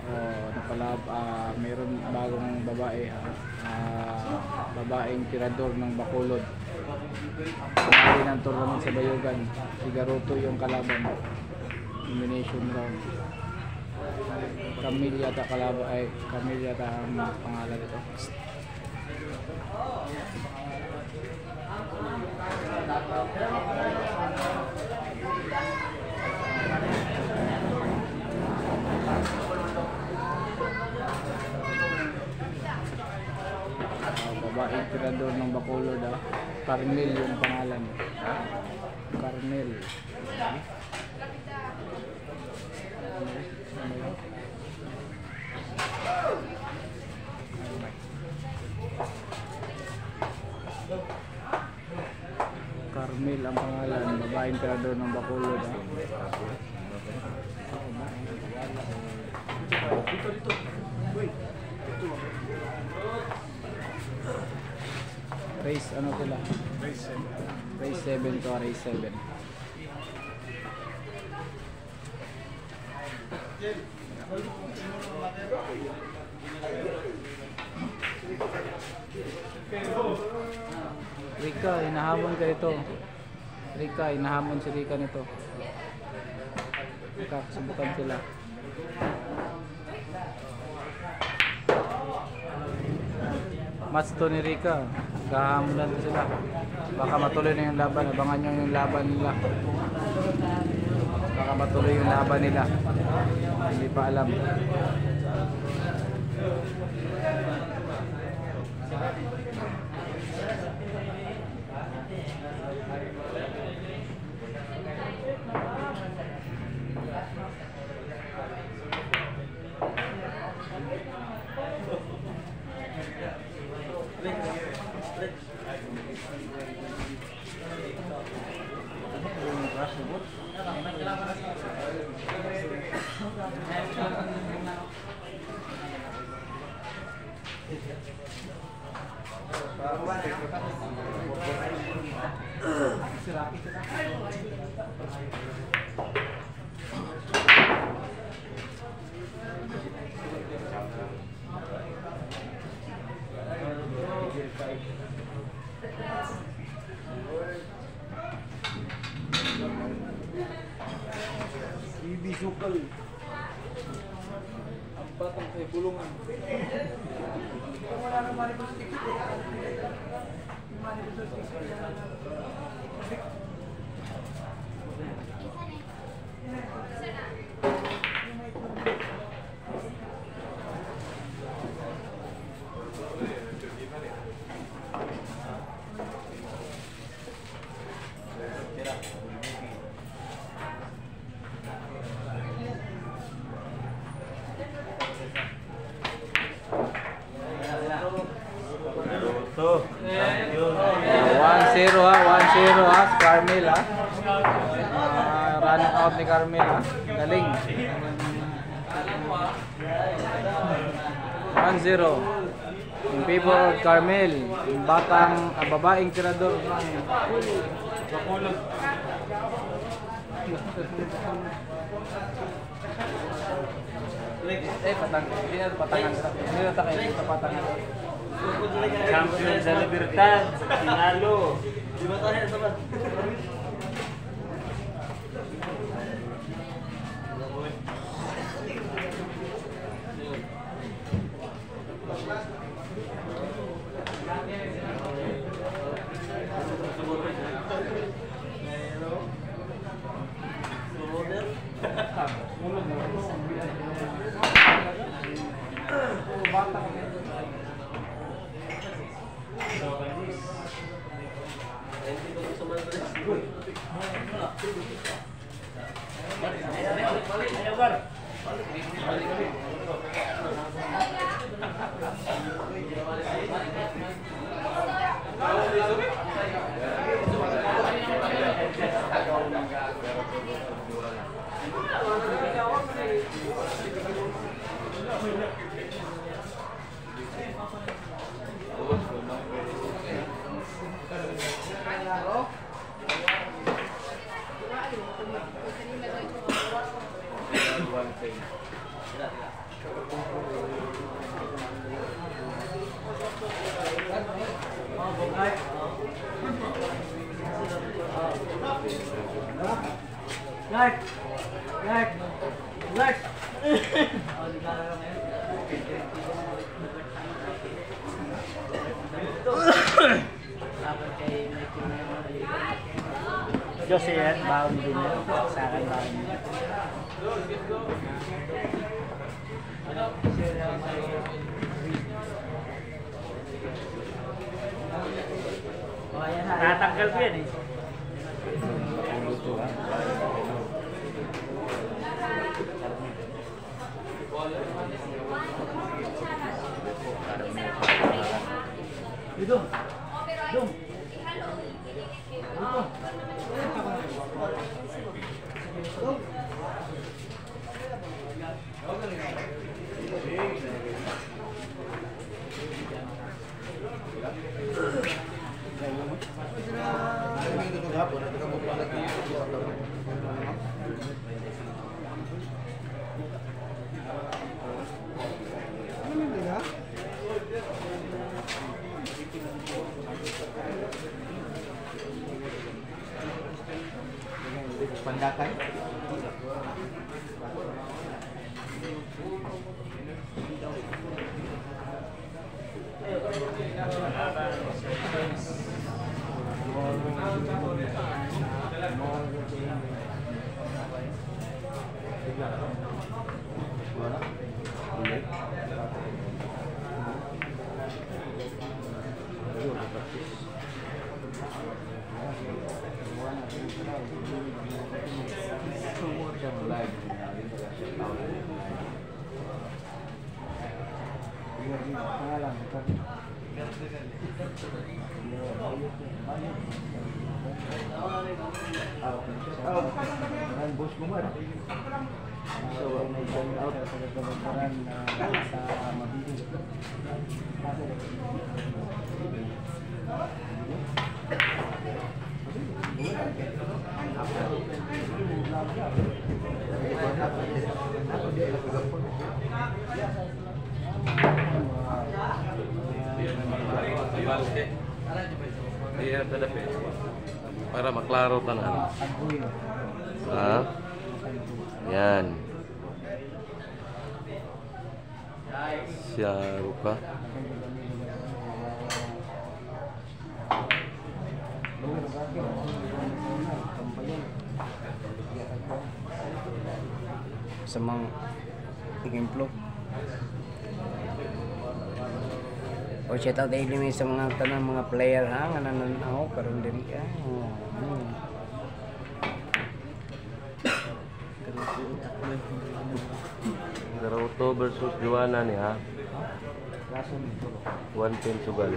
Mayroon bagong babae, babaeng tirador ng Bacolod. Pumali ng tournament sa Bayugan. Si Garuto yung kalaban. Elimination round. Camille yata kalaban, ay Camille yata ang pangalan ito. Babaeng tirador ng Bacolod, Carmel yung pangalan. Carmel. Carmel ang pangalan, babaeng tirador ng Bacolod. Dito. Wait. Race ano sila? Race 7 to race 7. Rika, hinahamon ka ito. Rika, hinahamon si Rika nito. Rika, subukan sila. Match to ni Rika. Gahamulan sila. Baka matuloy na yung laban. Abangan nyo yung laban nila. Baka matuloy yung laban nila. Hindi pa alam. Ibisukal ang batang sa bulungan. Wala na manifestation. Ito. 1-0 Carmel running out ni Carmel galing 1-0 in favor of Carmel, yung babaeng tirador ng Bacolod. Hindi na patangan Champion sa Libertad, Sinalo. Di ba tayo naman? Lark! Lark! Lark! Jose yan, baon din yan. Sa akin baon din. Tatanggal ko yan eh. Dito. Dito. Pandakan. Bos mo ba? So, may send out sa kapataran sa Mabini. Para maklaro tanan. Ha? Yan. Siya rupa. Sa mga exemplo. O shout out daily may sa mga tanang mga player ha nga nananaw karon diri ka. Garoto versus Juana ni ha. 110 sugal.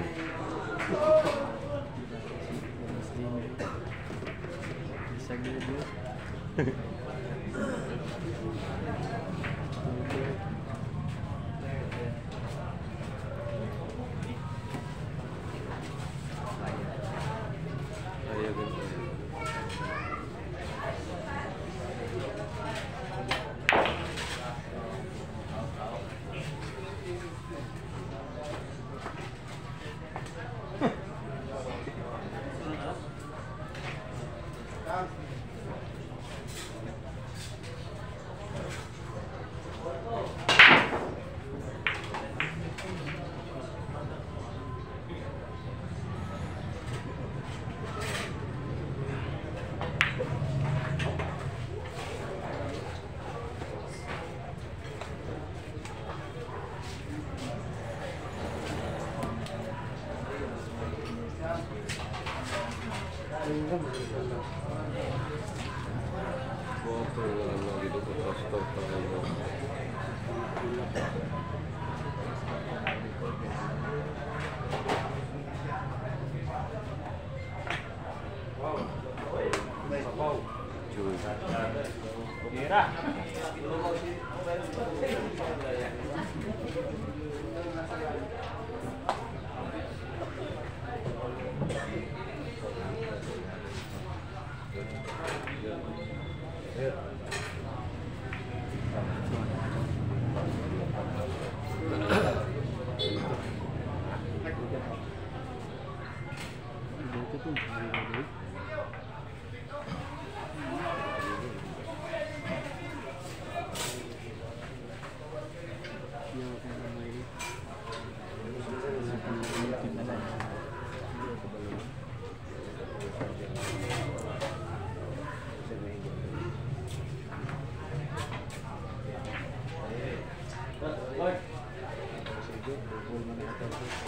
Sige, double man ito.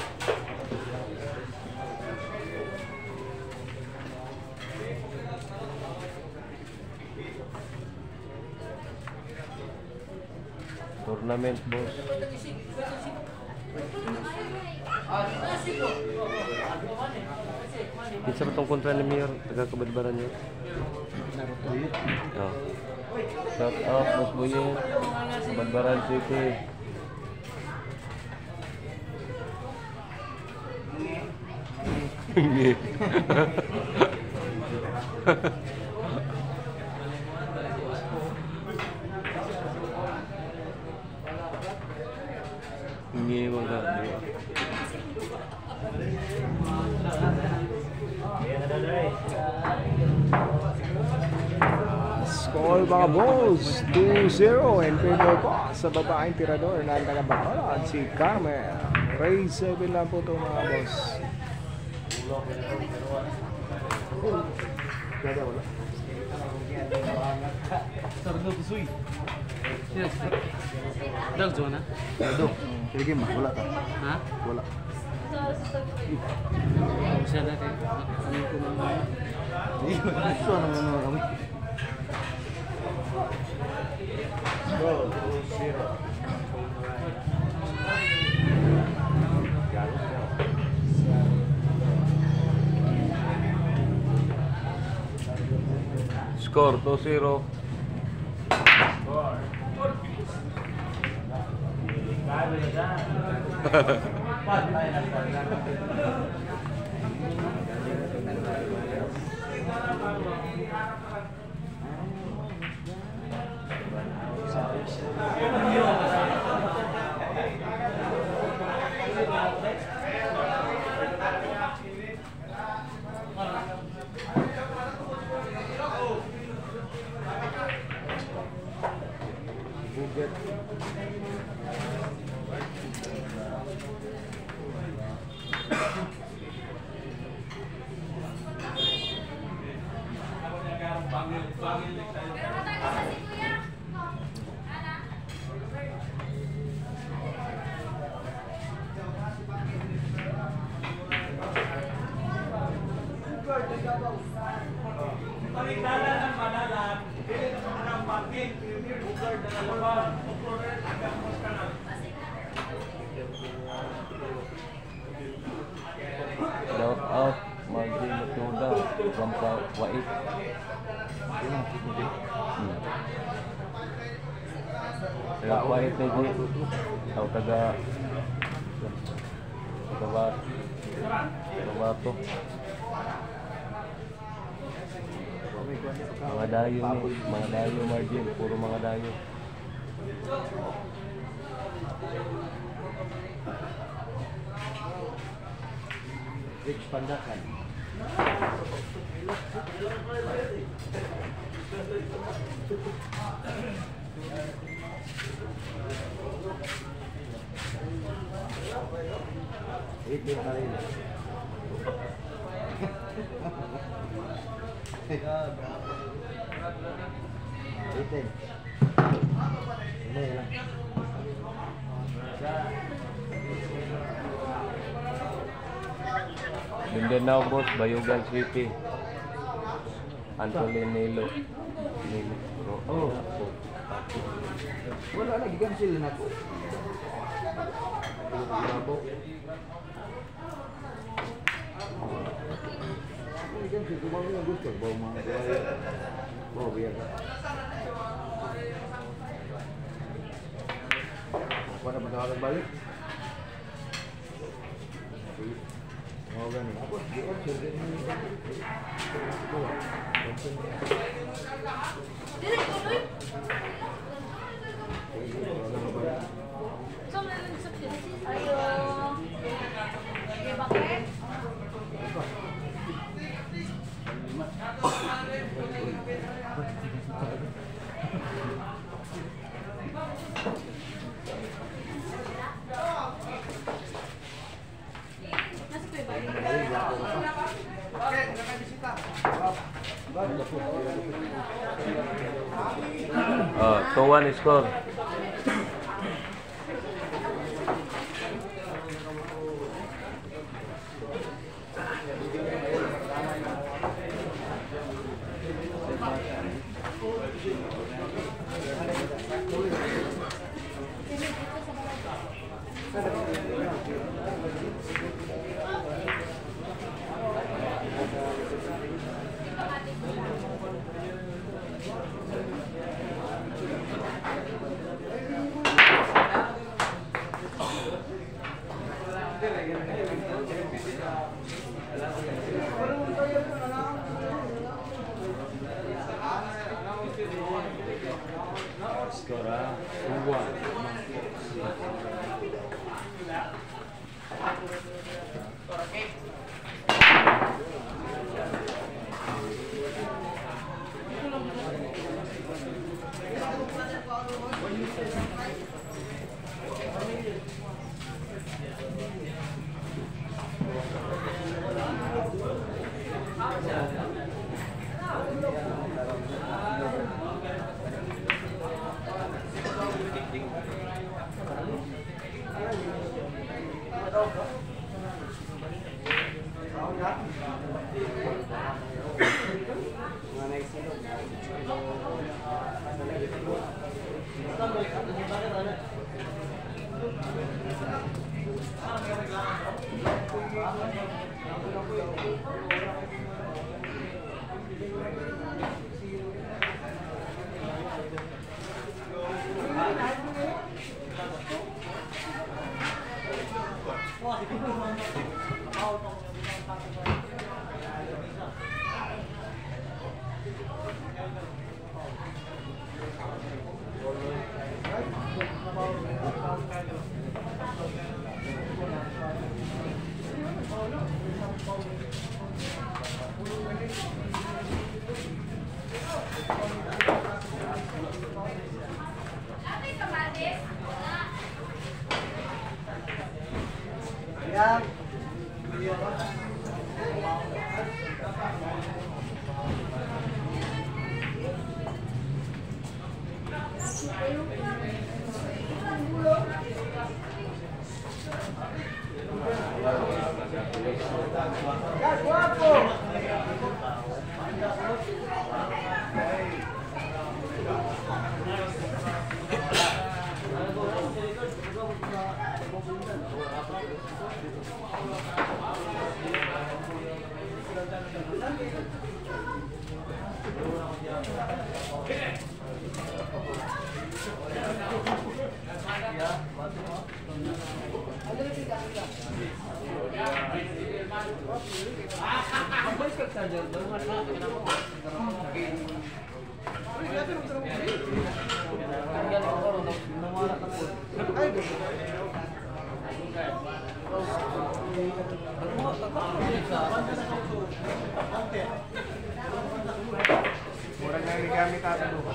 Tournament, boss. Kinsa ba itong kontra ni Mayor? Taga-Kabadbaran yun? Naruto. Oh. Shout out, Boss Boyet. Kabadbaran City. Hindi mo ka. Score mga boss, 2-0 in favor ko sa babaeng tirador na taga-Bacolod, si Carmel. Grade 7 lang po ito mga boss. Dag zona. Ado, sige mah, wala ta. Ha? Wala. Bisa na kay. Ano ko mga. Gusto naman kami. Score 2-0. Shout out Margie Matuda from Wait. Taga Wait na di. Tao taga Bato. Mga dayo ni, mga dayo Margie, puro mga dayo. Rich Pandakan. Itu kali ini. Itu. Ini lah. Mindanao, boss, Bayugan City. Antolin Nilo. Oh. Wala na gigansil na ko. Bravo. Gigansil ko mga gusto, bawo mga. Bawo biya. Wala magkakaroon balik. Oh, ganun. Ako, gigansil din. Oh, 2-1 score. Skora 2. Murang yang digamit ata doon.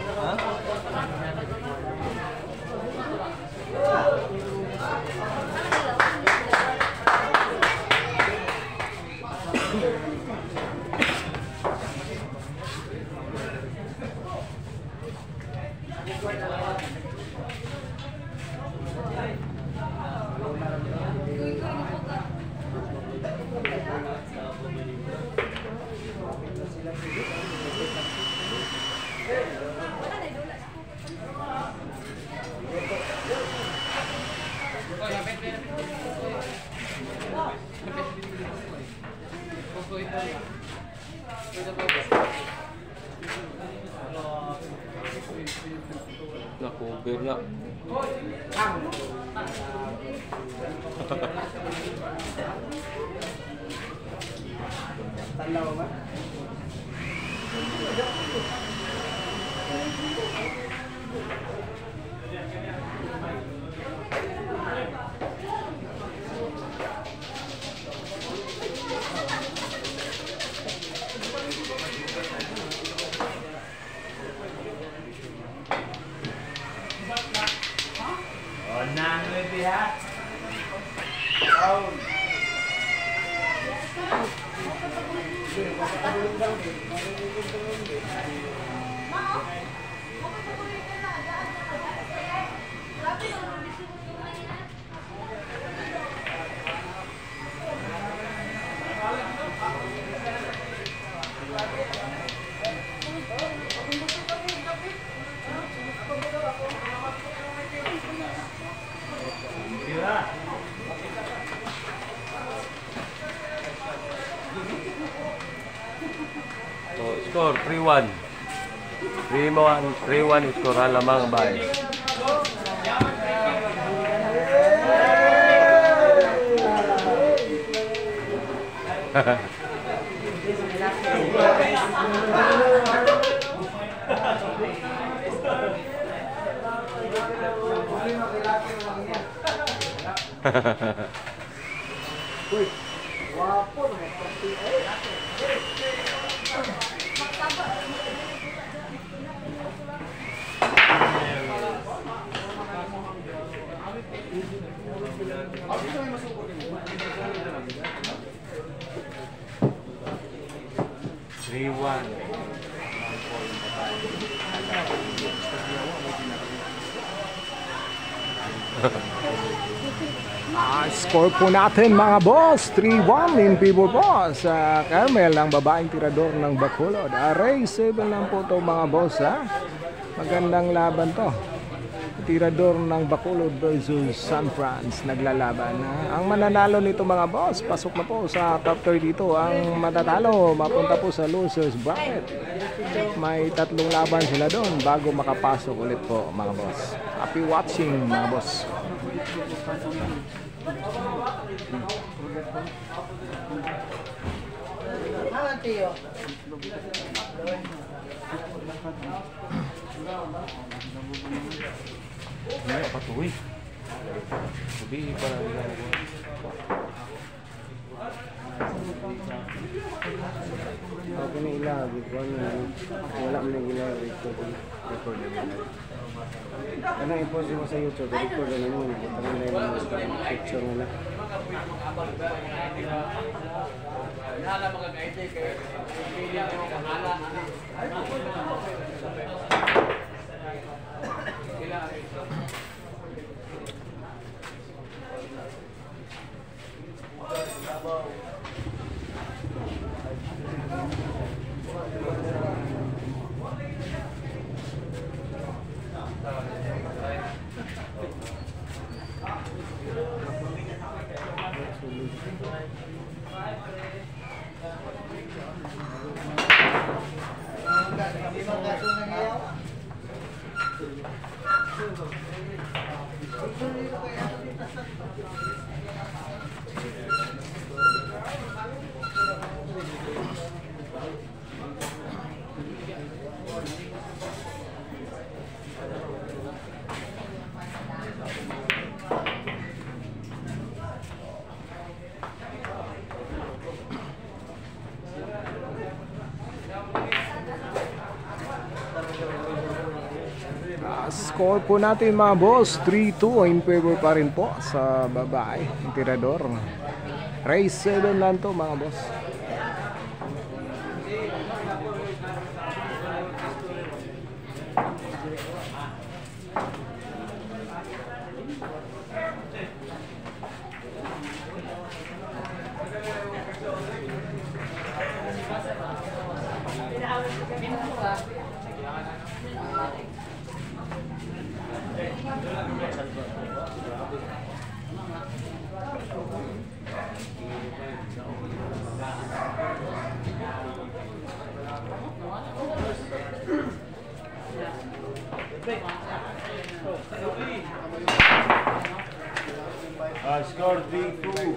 Naku, na. Tanaw ba? Sila. score 3-1. 3-1 score halamang bahay. Score po natin mga boss, 3-1 in favor po sa Carmel, ang babaeng tirador ng Bacolod. Race 7 lang po to mga boss ha. Magandang laban to. Tirador ng Bacolod versus San Franz naglalaban. Ang mananalo nito mga boss, pasok na po sa top 30 dito. Ang matatalo, mapunta po sa losers bracket. May 3 laban sila doon bago makapasok ulit po mga boss. Happy watching mga boss. Ano apa tuh? Lebih para Ako na ilag, wala mo na ilag, record naman. Ano i-post mo sa YouTube, record na mo, tanong na yung picture mo na. Score po natin mga boss, 3-2 in favor pa rin po sa babae, ang tirador. Race 7 lang to mga boss. Score 3-2.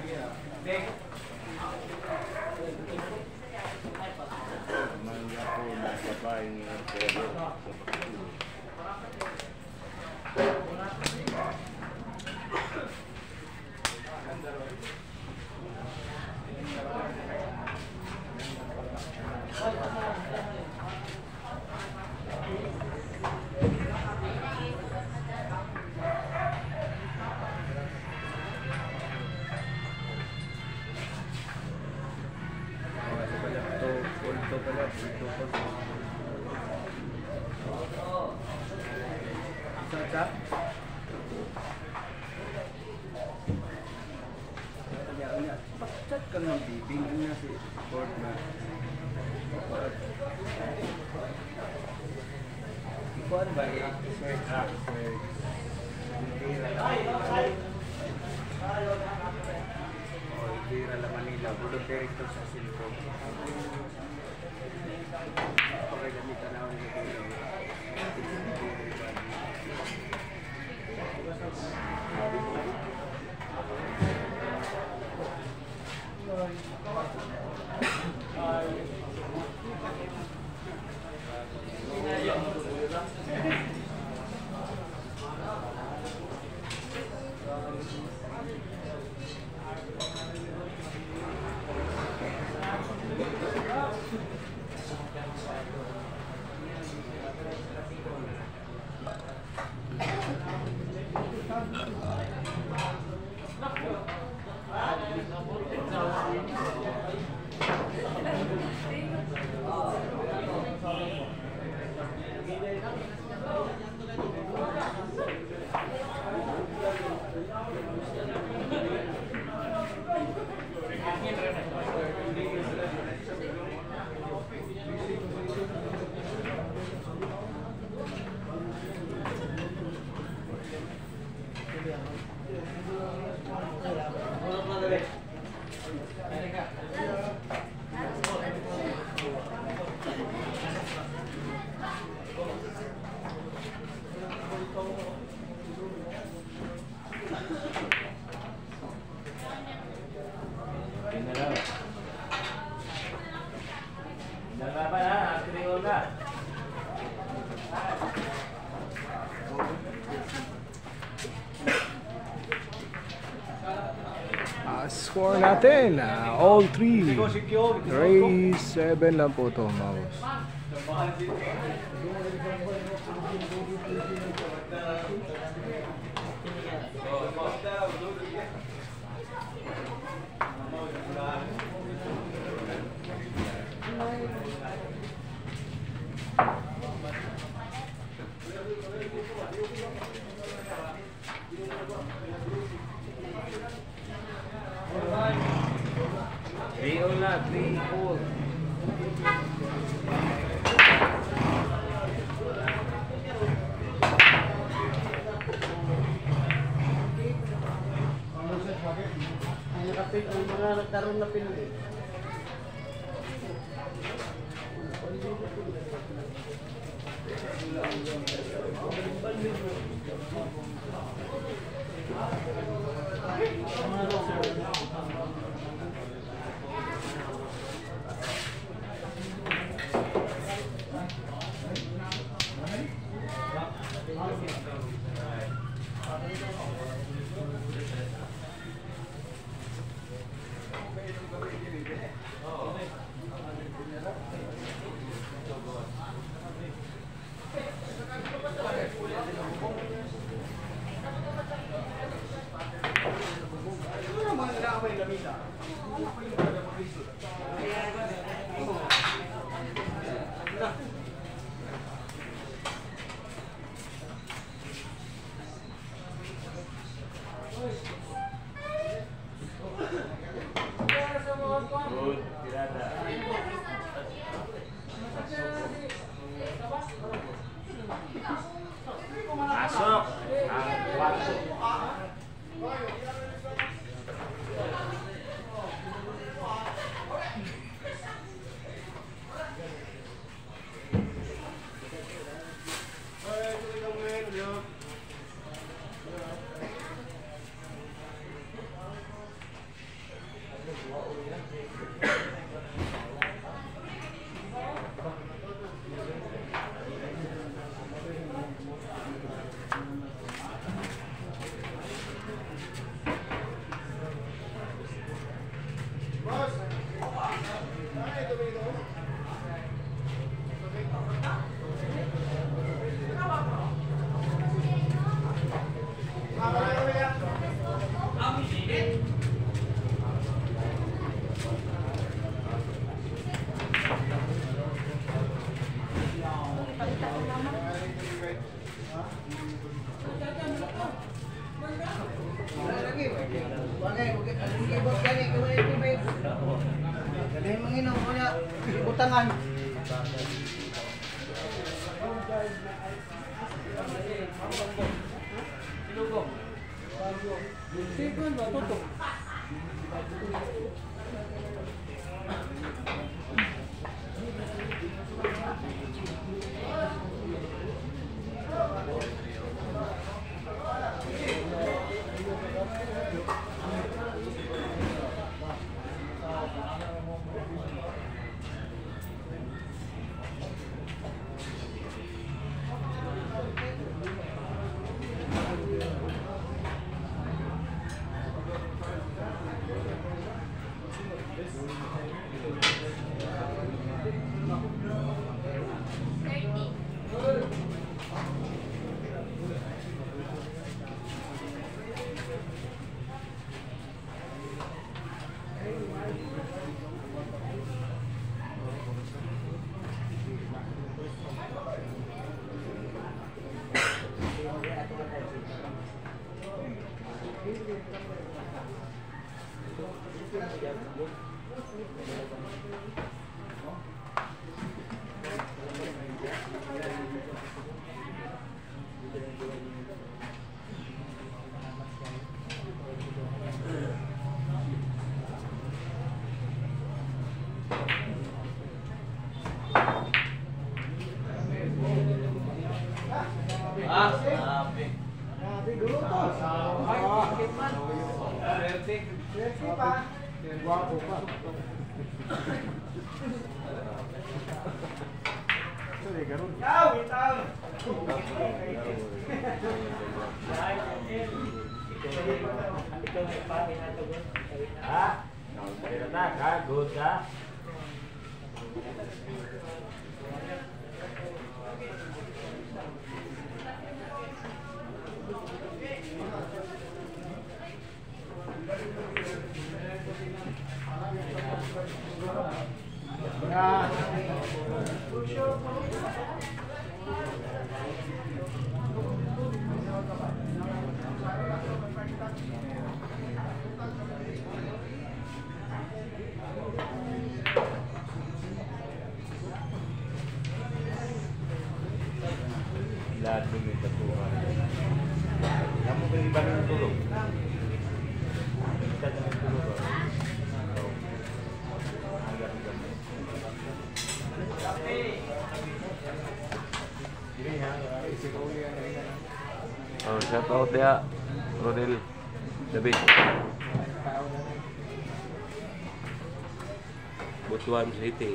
Chat ka ng bibing niya si Ford na. Ikuan ba yung sweat up? Tira la Manila, bulong direkto sa Silco. Score natin, all three. Race 7 lang po ito, mga boss. Viola, 3-4. Ang mga nagkaroon na pinili. Pasok ang 4. Butangan. Sikon ba tutok? Ha? Good ka? Lahat ng may tatuan. Kamu beri banding dulu. Kita jangan dulu. Agar Oh, shout out ya, Rodel David. Butuan City.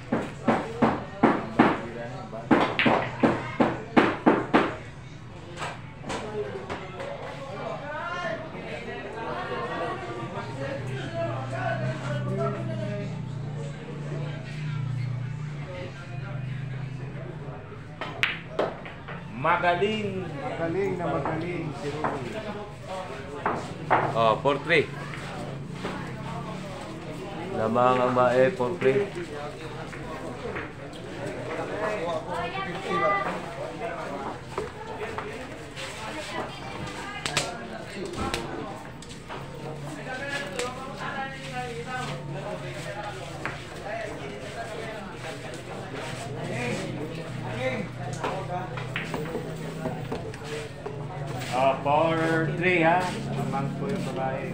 Magaling. Magaling na magaling si Rudy. Oh, 4-3. Lamang ang mae, 4-3. Power 3 ha. Lamang po yung babae.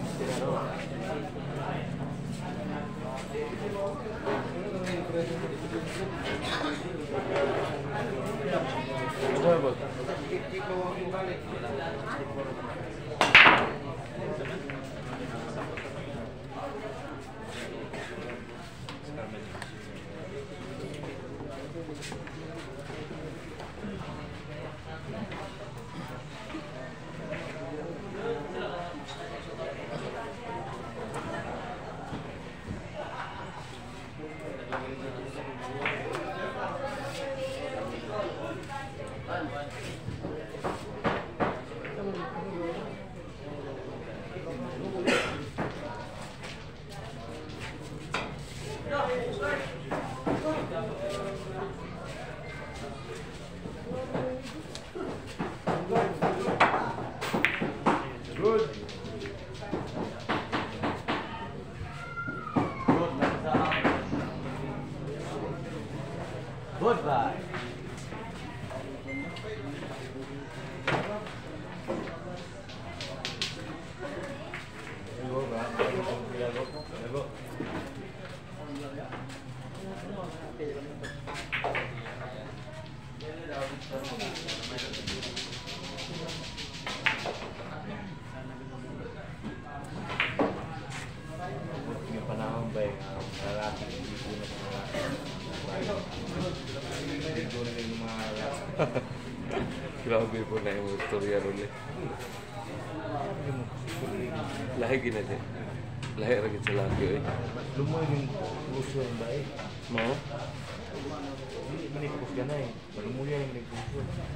Goodbye. Go ba? Go. Grabe po na yung istorya ron eh. Lahi ginali. Lahi ragit sa laki eh. Lumoy yung puso yung bae. No? Hindi, manikapos ka na eh. Malumuya yung nagpuso.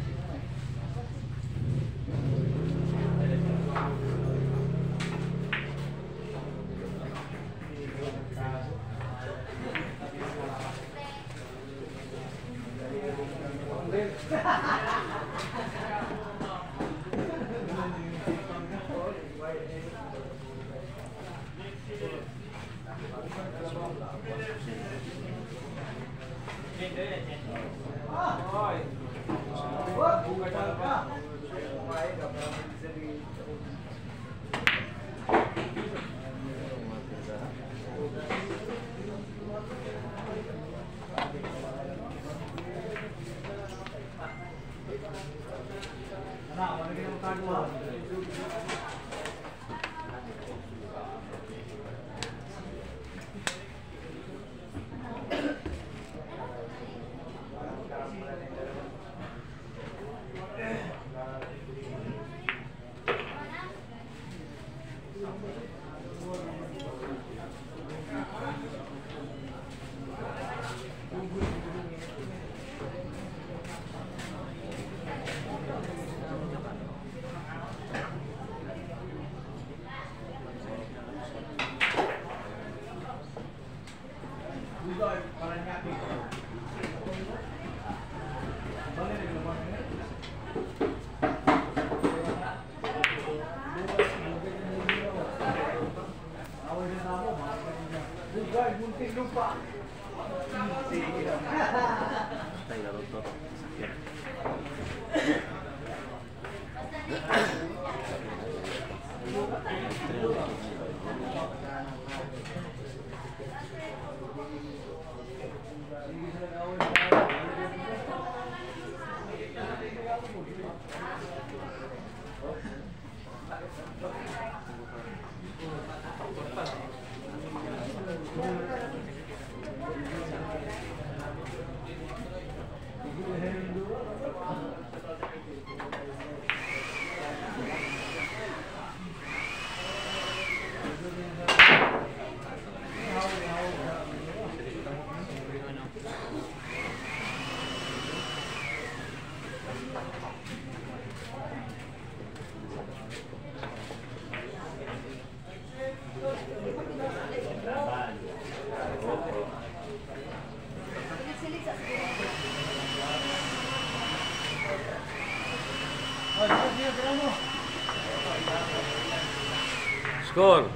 Score.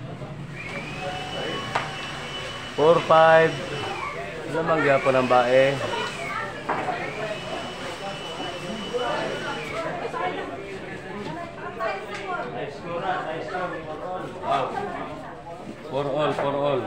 4-5. Ano mang gyapon ang bae? For all.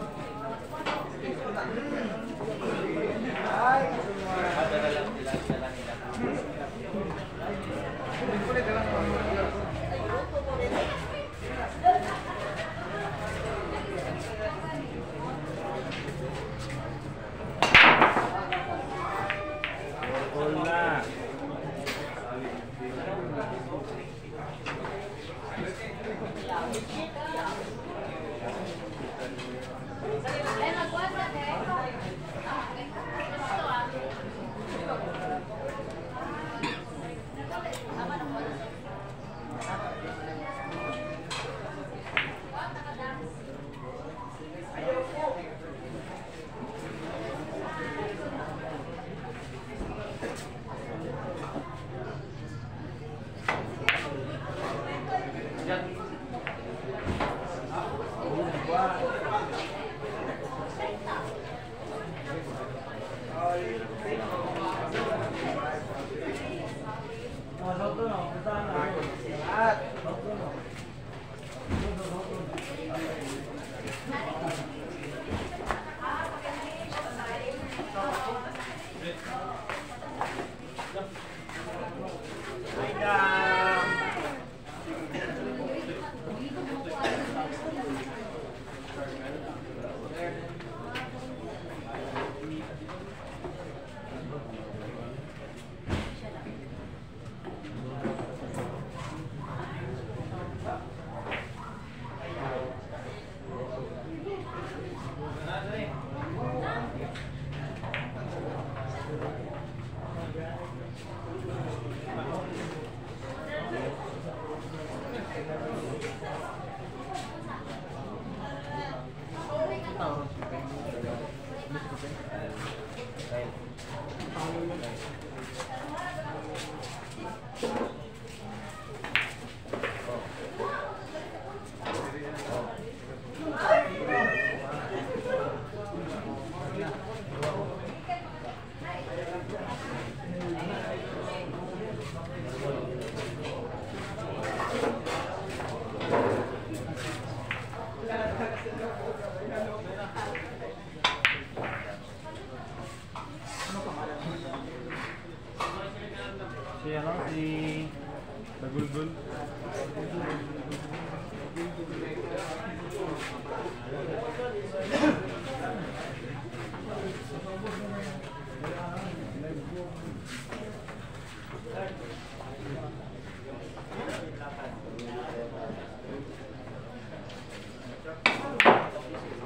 Hola.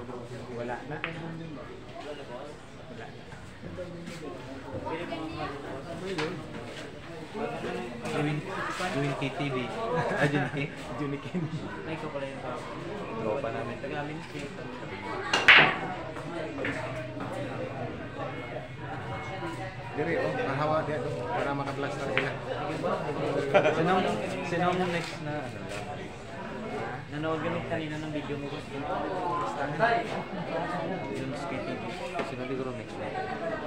Wala na. Gawin KTV. Juniki. Junikin. Ay, ko pala yung tao. Tropa namin. Tagalin siya. Diri oh, kahawa dia do para maka-blast na sila. Sinong next na Nanood kami kanina ng video mo. Yung sa KTV. Sino siguro next na?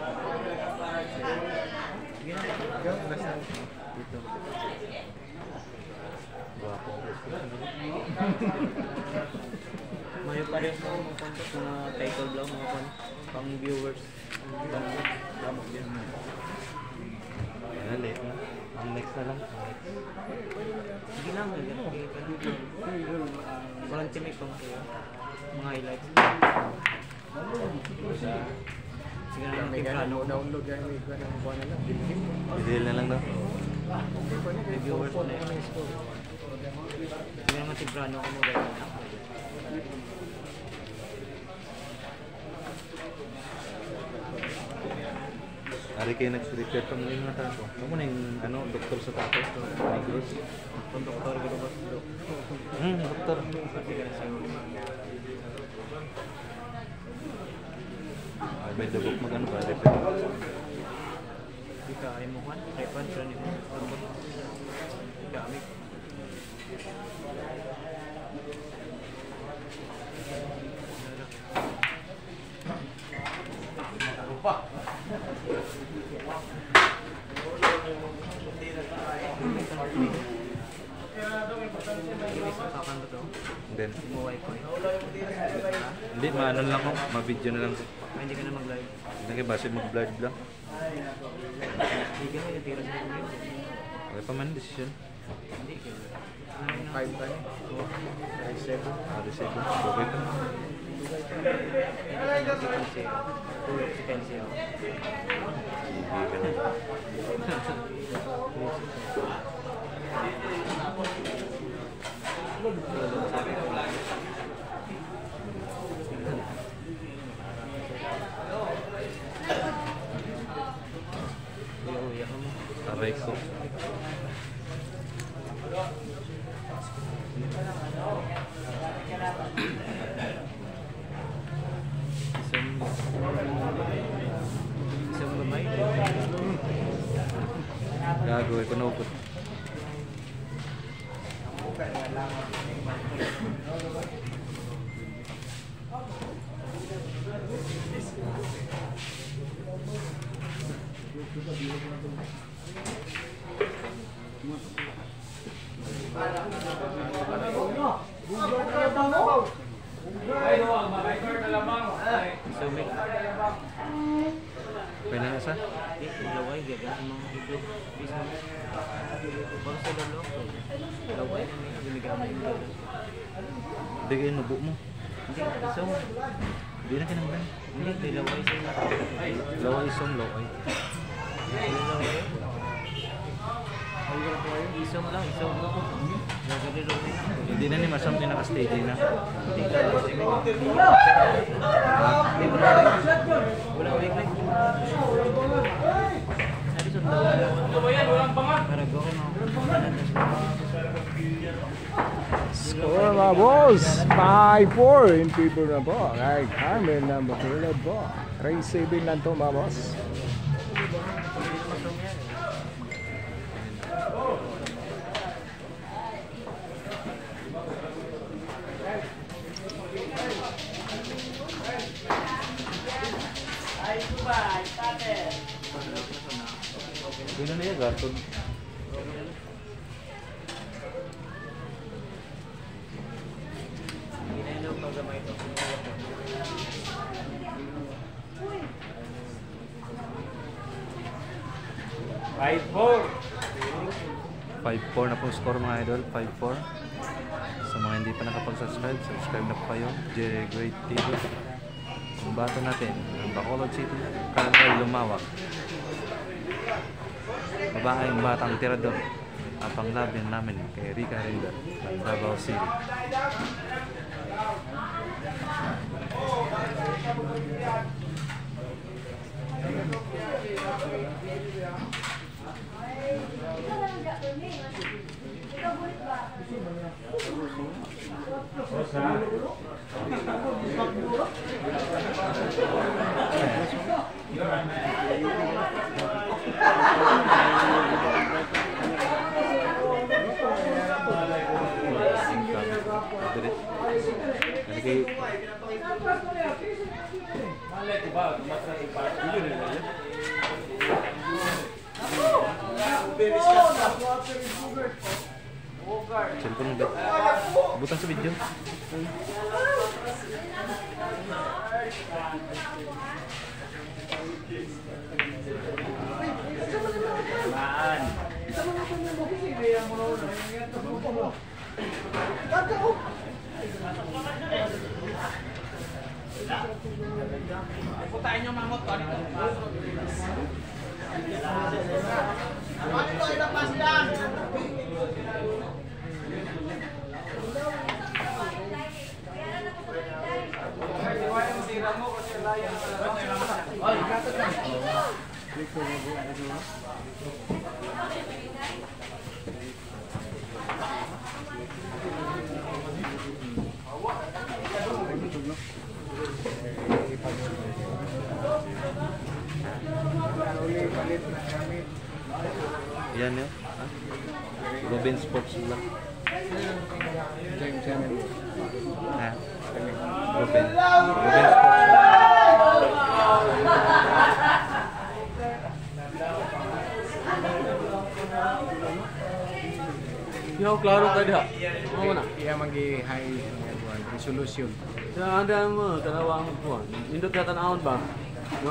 Ikaw, blast na. Dito. Guwapo. Mayo pa rin po mga title vlog, mga pang viewers. Yan, late na. Ang next na lang. Sige lang, walang timik pang mga highlights. Sige lang, May timplano. ganun download yan may ganun buwan na lang. Bilhin. Ideal na lang daw. May viewers na yun. Sige lang, timplano ko mo gano'n. Ari kayo nag-repair pa mo yung mga tako. Kamu na yung doktor sa tako. Negros. Kung doktor, gano'n ba? Doktor. May dubok mag ba? Repair. Di ka ay mo kan, kay pan, pero ni mo. Di ka amik. Kakan ba to? Then, Mo wifi. hindi, maano lang ko. Ma-video na lang ko. Ay, hindi ka na mag-live. Hindi base mag-vlog lang. Hindi ka na natira sa video. Okay pa man, decision. Hindi ka. 5 ba ni? 7. Ari sa ito. Okay pa. Si Kelsey. Sige ka na. Aray ko. Isang gamay. Gago, ipanupot. Isumik. Pwede na sa? Laway, gagan ang mga video. Isumik. Para sa lalo. Laway na may ginagamit yung gano'n. Hindi kayo nubo mo. Hindi, isong. Hindi na kinanggan. Hindi, laway sila. Laway isong laway. Laway. Isong lang, isong. Gagawin laway na. Hindi na ni Masam pinaka-steady na. Hindi ka lang. Wala wig-leg. Sabi sa tao. Para gawin mo. Score mga boss, 5-4 in favor na po kay Carmen ng Bacolod po. Race 7 lang to mga boss. Hindi na yung garton. Ginailaw pag gamay ito. 5-4 na po score mga idol. 5-4. Sa mga hindi pa nakapag-subscribe, subscribe na po kayo. Jerry Great TV. Ang bato natin, ang Bacolod City, Carmel Lumawak. Babaeng batang tirador. Ang panglabyan namin kay Rica Rinda ng Davao City. Cellphone mo. Butang sa video. Yan yun. Robin Sports Vlog. Ha? Robin Sports Yo, klaro ka diha. Mo na. Iya magi-high resolution. Sa anda mo tanawa ang buwan. Indot ka tanawon ba? No.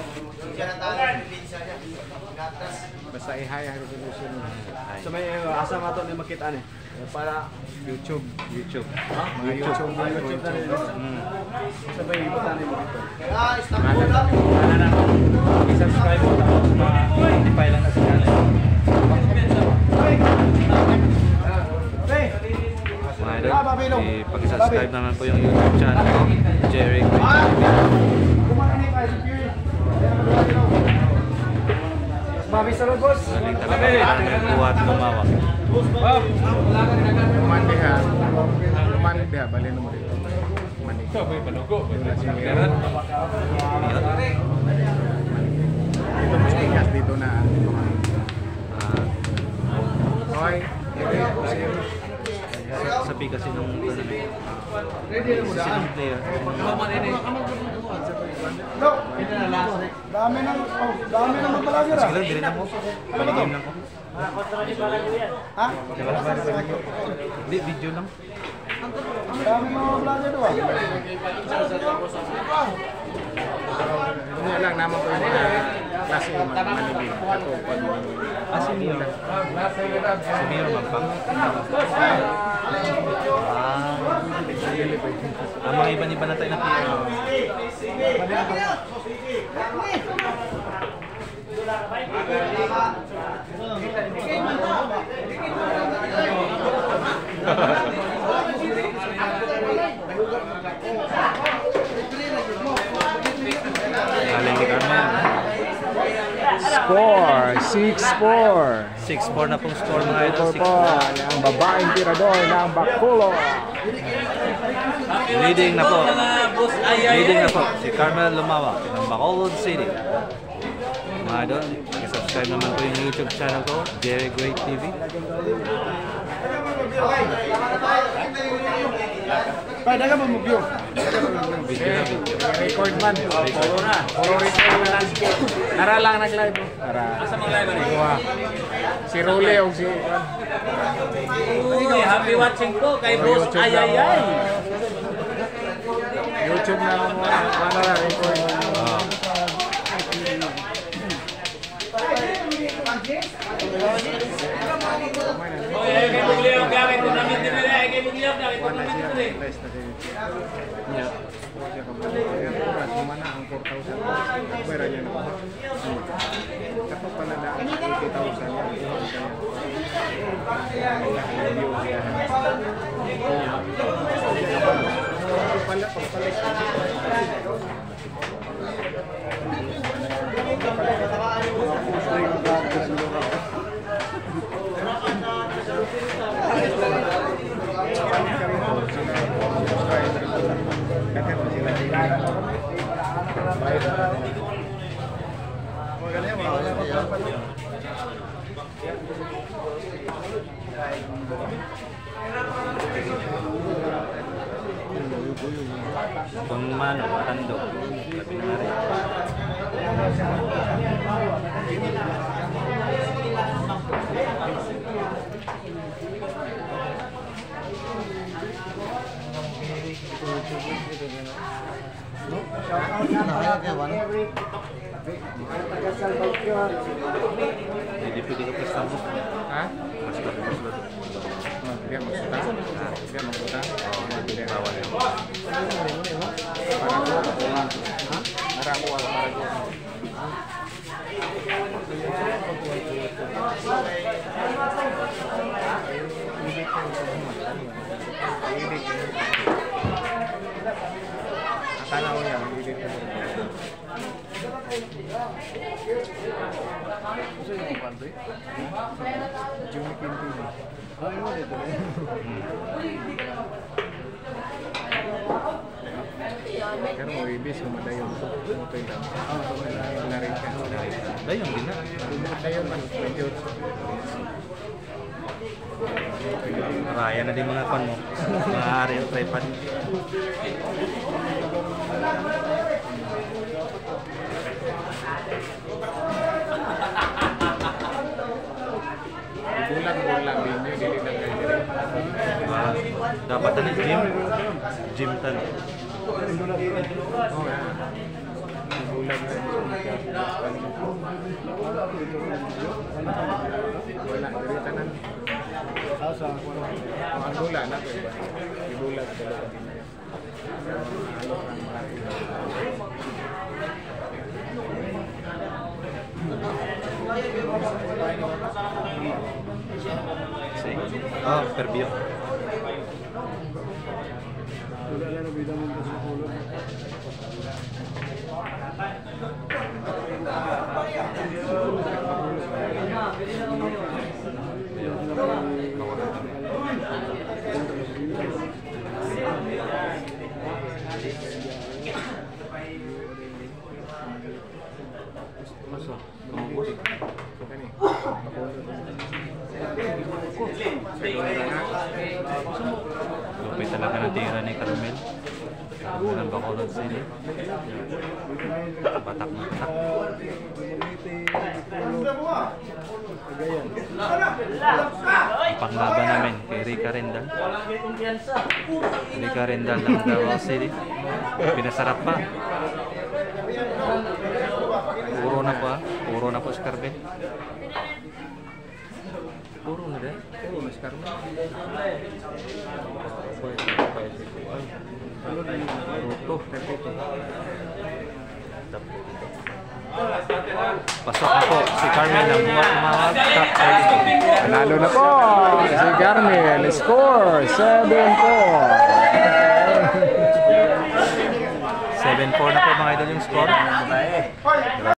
Basta i-high resolution. Sa may asa mato ni makita ni para YouTube. ha? Mga YouTube na YouTube na rin. Sa may ibutan ni mo dito. I-subscribe mo tapos ma-notify lang na sa channel. Mga idol, pag-subscribe naman po yung YouTube channel ko, Jerry Great TV. Babi sa lubos. Galing talaga ang buhat lumawak. Lumani diha, bali mo dito. Lumani. Meron? Dito mas bigas dito na. Ah, Okay. sabi kasi nung sinong player. Dami nang palagi ra. Sige lang, dili na po. Paligim lang ko. Ha? Hindi, video lang. Dami nang palagi do. Ano lang naman ko yung klase manibig. Ako pag Si Mio. Si Mio Magpang. Ang mga iba-iba na tayo na player. Galing ni Carmen. Score, 6-4. 6-4 na pong score mga idol. 6-4 po. Ang babaeng tirador ng Bacolod. Leading na po. Leading na po si Carmel Lumawak ng Bacolod City. Mga idol, subscribe naman po yung YouTube channel ko, Jerry Great TV. Pwede ka mag-view. Video na video. Record man. Puro na. Puro record na lang. Nara lang nag-live. Nara. Asa mag-live ni? Si Rule o si... Uy, happy watching po kay Boss Ayayay. YouTube na lang mo. Wala na record. Kay Bugliog gamit ko namin din nila. Kay Bugliog gamit ko namin din nila. Yeah. Siya ka ba? Sumana ang 4,000. Pwera niya na. Kapag pala na 80,000. Kung mano, matando. Sabi na rin. Hindi pwede ka presta mo. Ha? Mas lalo, mas lalo. Biar magsutang. Biar magsutang. Bawal yun. Para ko wala para ko. Akala ko yan, hindi ko. Gusto niyo yung kanto eh? Jimmy Quintino. Ah, yun ito na yun. Pero mo ibis, kumadayon. Mutoy lang. Mutoy lang yung larikan. Dayon din na. Dayon man, 28. Raya na din mga kon mo. Mga Ariel tripod. Bulan-bulan din yun, dili na kayo. Dapat na gym. Gym tan. Oh, yan. Bulan na wala, dili tanan. Ang bulan na ko iba. Ibulan sa loob. Ah, per view. Lupit talaga ng tira ni Carmel. Ng Bacolod City. Batak na batak. Panglaban namin kay Rica Rendal. Rica Rendal ng Davao City. Pinasarap pa. Puro na pa. Puro na po si Carmel. Puro na din. Puro na si Carmel. Ruto. Pasok ako si Carmel ng buwat top 32. Panalo na po si Carmel. Score 7-4. 7-4 na po mga idol yung score.